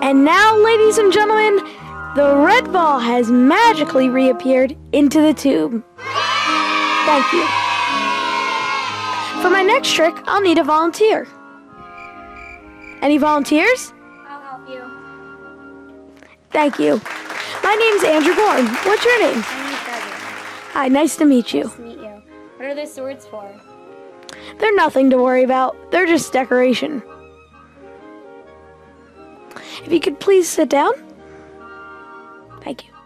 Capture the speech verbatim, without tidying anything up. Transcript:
And now, ladies and gentlemen, the red ball has magically reappeared into the tube. Thank you. For my next trick, I'll need a volunteer. Any volunteers? I'll help you. Thank you. My name's Andrew Bourne. What's your name? My name's Dagger. Hi, nice to meet you. Nice to meet you. What are the swords for? They're nothing to worry about. They're just decoration. If you could please sit down. Thank you.